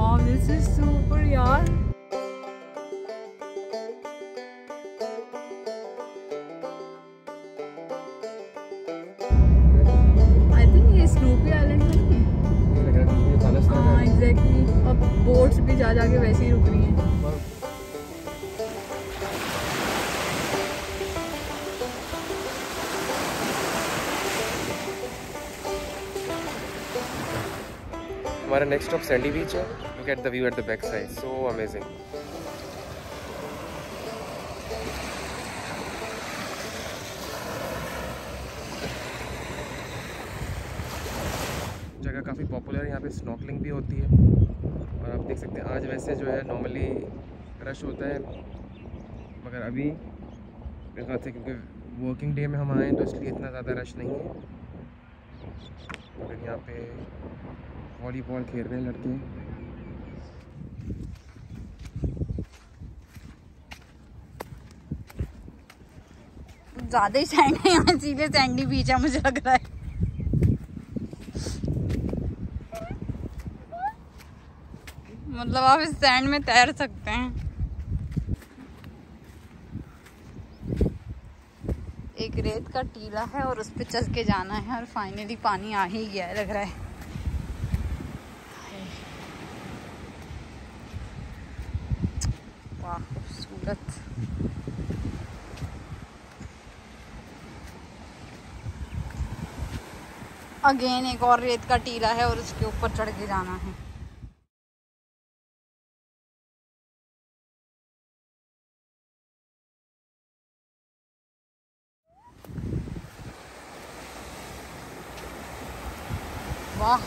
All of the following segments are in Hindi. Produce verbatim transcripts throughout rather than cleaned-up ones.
वाह दिस इज सुपर यार। आई थिंक ये स्नूपी आइलैंड है। हाँ एग्जैक्टली। अब बोट्स भी जा जाके वैसे ही रुक रही हैं। हमारा नेक्स्ट स्टॉप सैंडी बीच है। Look at the view at the back side, so amazing. जगह काफ़ी पॉपुलर है, यहाँ पे स्नॉर्कलिंग भी होती है। और आप देख सकते हैं आज वैसे जो है नॉर्मली रश होता है, मगर अभी मेरे ख्याल से क्योंकि वर्किंग डे में हम आए हैं तो इसलिए इतना ज़्यादा रश नहीं है। मगर यहाँ पे वॉलीबॉल खेल रहे हैं लड़के। ज्यादा ही सैंड है यहाँ, सीधे सैंडी बीच है मुझे लग रहा है। मतलब आप इस सैंड में तैर सकते हैं। एक रेत का टीला है और उस पे चल के जाना है और फाइनली पानी आ ही गया है लग रहा है। वाह खूबसूरत। अगेन एक और रेत का टीला है और उसके ऊपर चढ़ के जाना है। वाह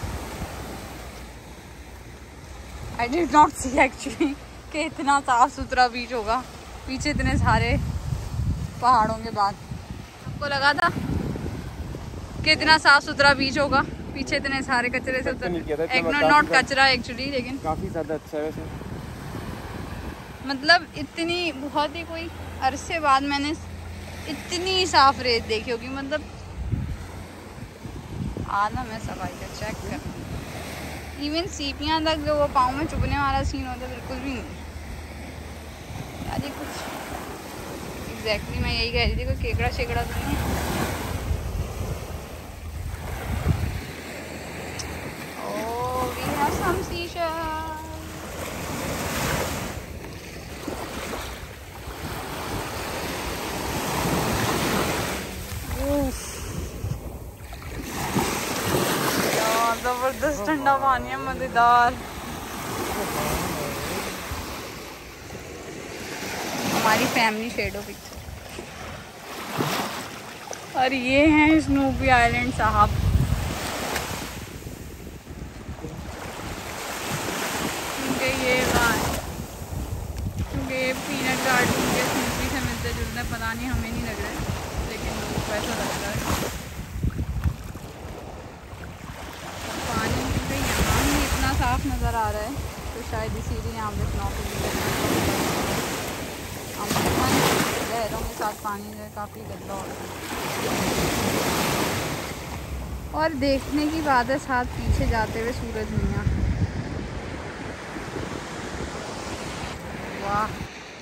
I did not see actually कि इतना साफ सुथरा बीच होगा पीछे इतने सारे पहाड़ों के बाद। आपको लगा था कि इतना साफ सुथरा बीच होगा पीछे इतने सारे कचरे से उतर नॉट कचरा एक्चुअली, लेकिन काफ़ी ज़्यादा अच्छा है वैसे। मतलब इतनी बहुत ही कोई अरसे बाद मैंने इतनी साफ रेत देखी होगी। मतलब आना मैं सफाई का चेक कर, इवन सीपियाँ तक जो वो पाँव में चुभने वाला सीन होता है बिल्कुल भी नहीं यार। ये कुछ एग्जैक्टली मैं यही कह रही थी, कोई केकड़ा शेकड़ा तो नहीं है। Oh we have some seashells. जबरदस्त ठंडा पानी है, मजेदार। हमारी फैमिली शेडो पिक्चर। और ये हैं स्नूपी आइलैंड साहब। क्योंकि ये क्योंकि ये पीनट गार्डन के स्नूपी से मिलते जुलते, पता नहीं हमें नहीं लग रहा है लेकिन वैसा लगता है। साफ नज़र आ रहा है तो शायद इसीलिए यहाँ पे स्नॉर्कलिंग लहरों के साथ पानी जो है काफ़ी गंदा हो रहा है। और देखने की बात है साथ पीछे जाते हुए सूरज मियाँ। वाह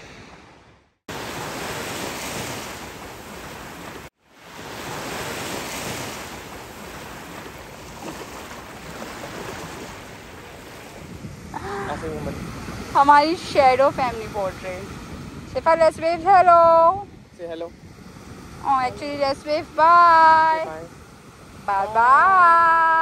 हमारी shadow family portrait. Sifa, let's wave hello. Say hello. Oh, actually let's wave bye. Bye. Bye bye.